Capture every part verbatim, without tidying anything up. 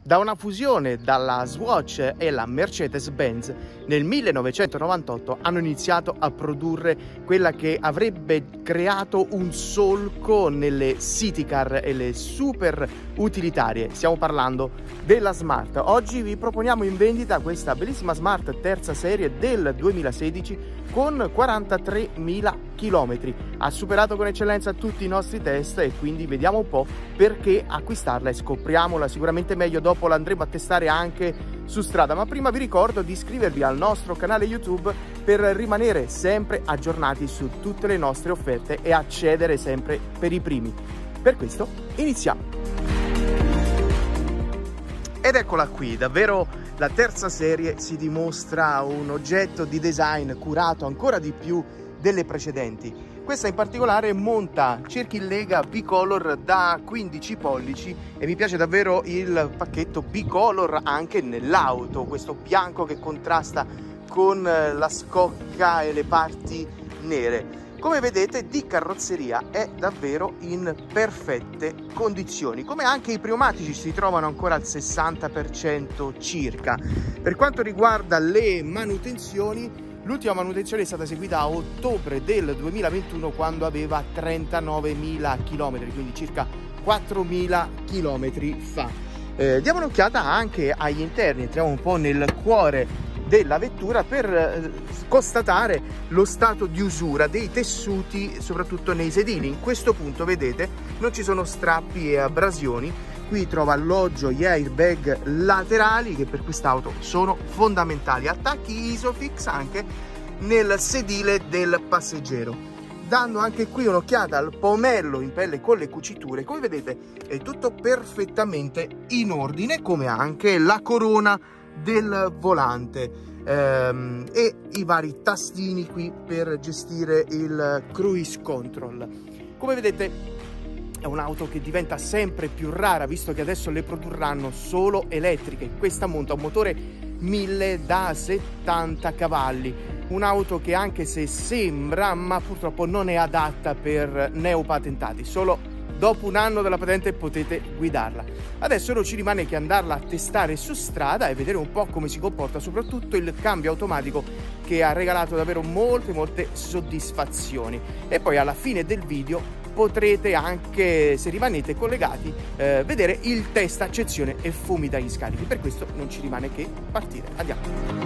Da una fusione dalla Swatch e la Mercedes-Benz, nel millenovecentonovantotto hanno iniziato a produrre quella che avrebbe creato un solco nelle city car e le super utilitarie. Stiamo parlando della Smart. Oggi vi proponiamo in vendita questa bellissima Smart terza serie del duemilasedici con quarantatremila chilometri. Ha superato con eccellenza tutti i nostri test e quindi vediamo un po' perché acquistarla e scopriamola sicuramente meglio. Dopo l'andremo a testare anche su strada, ma prima vi ricordo di iscrivervi al nostro canale YouTube per rimanere sempre aggiornati su tutte le nostre offerte e accedere sempre per i primi. Per questo iniziamo. Ed eccola qui, davvero la terza serie si dimostra un oggetto di design curato ancora di più delle precedenti. Questa in particolare monta cerchi in lega bicolor da quindici pollici e mi piace davvero il pacchetto bicolor anche nell'auto, questo bianco che contrasta con la scocca e le parti nere. Come vedete, di carrozzeria è davvero in perfette condizioni, come anche i pneumatici si trovano ancora al sessanta per cento circa. Per quanto riguarda le manutenzioni, l'ultima manutenzione è stata eseguita a ottobre del duemilaventuno quando aveva trentanovemila chilometri, quindi circa quattromila chilometri fa. Eh, diamo un'occhiata anche agli interni, entriamo un po' nel cuore della vettura per eh, constatare lo stato di usura dei tessuti, soprattutto nei sedili. In questo punto vedete non ci sono strappi e abrasioni. Qui trova alloggio gli airbag laterali che per quest'auto sono fondamentali, attacchi Isofix anche nel sedile del passeggero. Dando anche qui un'occhiata al pomello in pelle con le cuciture, come vedete è tutto perfettamente in ordine, come anche la corona del volante ehm, e i vari tastini qui per gestire il cruise control. Come vedete è un'auto che diventa sempre più rara, visto che adesso le produrranno solo elettriche. Questa monta un motore mille da settanta cavalli, un'auto che anche se sembra, ma purtroppo non è adatta per neopatentati, solo dopo un anno della patente potete guidarla. Adesso non ci rimane che andarla a testare su strada e vedere un po' come si comporta, soprattutto il cambio automatico che ha regalato davvero molte molte soddisfazioni. E poi alla fine del video potrete anche, se rimanete collegati, eh, vedere il test accezione e fumi dagli scarichi. Per questo non ci rimane che partire. Andiamo.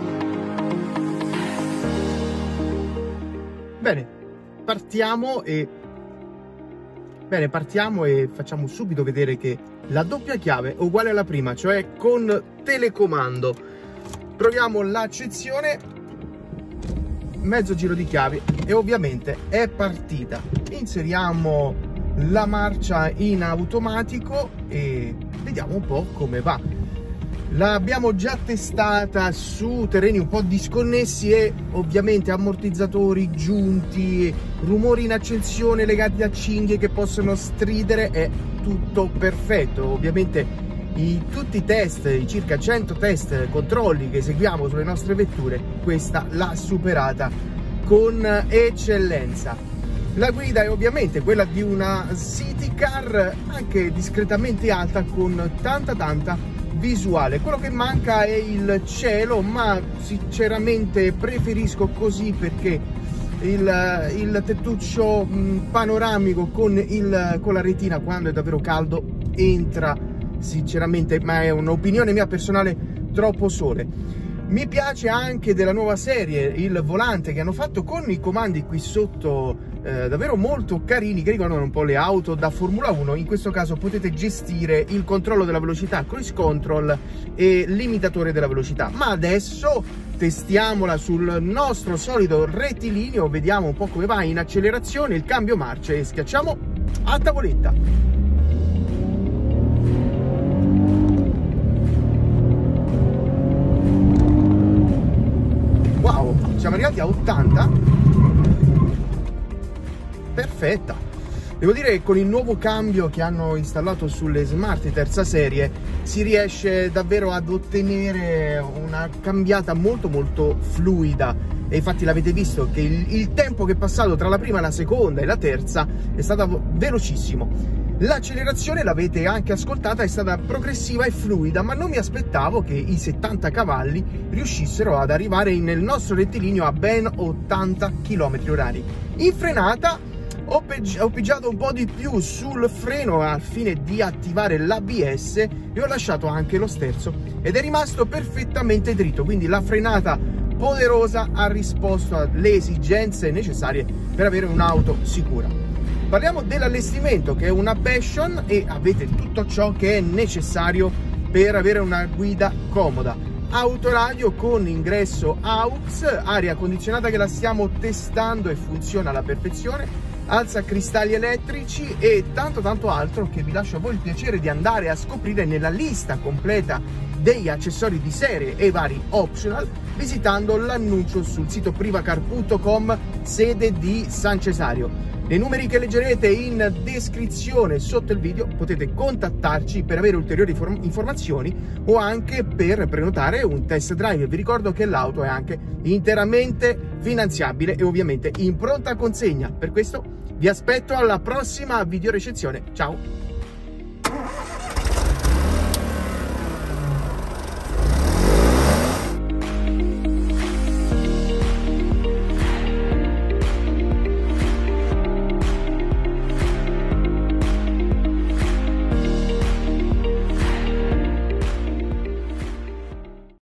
Bene, partiamo e Bene, partiamo e facciamo subito vedere che la doppia chiave è uguale alla prima, cioè con telecomando. Proviamo l'accezione, mezzo giro di chiavi e ovviamente è partita. Inseriamo la marcia in automatico e vediamo un po' come va. L'abbiamo già testata su terreni un po' disconnessi e ovviamente ammortizzatori giunti, rumori in accensione legati a cinghie che possono stridere, è tutto perfetto. Ovviamente i, tutti i test, i circa cento test, controlli che eseguiamo sulle nostre vetture, questa l'ha superata con eccellenza. La guida è ovviamente quella di una city car, anche discretamente alta, con tanta tanta visuale. Quello che manca è il cielo, ma sinceramente preferisco così perché il, il tettuccio mh, panoramico con, il, con la retina quando è davvero caldo entra sinceramente, ma è un'opinione mia personale, troppo sole. Mi piace anche della nuova serie il volante che hanno fatto con i comandi qui sotto, eh, davvero molto carini, che ricordano un po' le auto da Formula uno. In questo caso potete gestire il controllo della velocità, cruise control e limitatore della velocità. Ma adesso testiamola sul nostro solito rettilineo, vediamo un po' come va in accelerazione, il cambio marcia e schiacciamo a tavoletta. Wow, siamo arrivati a ottanta. Perfetta. Devo dire che con il nuovo cambio che hanno installato sulle Smart terza serie si riesce davvero ad ottenere una cambiata molto molto fluida, e infatti l'avete visto che il, il tempo che è passato tra la prima, la seconda e la terza è stato velocissimo. L'accelerazione, l'avete anche ascoltata, è stata progressiva e fluida, ma non mi aspettavo che i settanta cavalli riuscissero ad arrivare nel nostro rettilineo a ben ottanta chilometri orari. In frenata ho, ho pigiato un po' di più sul freno al fine di attivare l'A B S e ho lasciato anche lo sterzo ed è rimasto perfettamente dritto, quindi la frenata poderosa ha risposto alle esigenze necessarie per avere un'auto sicura. Parliamo dell'allestimento, che è una Passion, e avete tutto ciò che è necessario per avere una guida comoda. Autoradio con ingresso A U X, aria condizionata che la stiamo testando e funziona alla perfezione, alza cristalli elettrici e tanto tanto altro che vi lascio a voi il piacere di andare a scoprire nella lista completa degli accessori di serie e vari optional visitando l'annuncio sul sito privacar punto com, sede di San Cesario. Nei numeri che leggerete in descrizione sotto il video potete contattarci per avere ulteriori informazioni o anche per prenotare un test drive. Vi ricordo che l'auto è anche interamente finanziabile e ovviamente in pronta consegna. Per questo vi aspetto alla prossima video recensione. Ciao!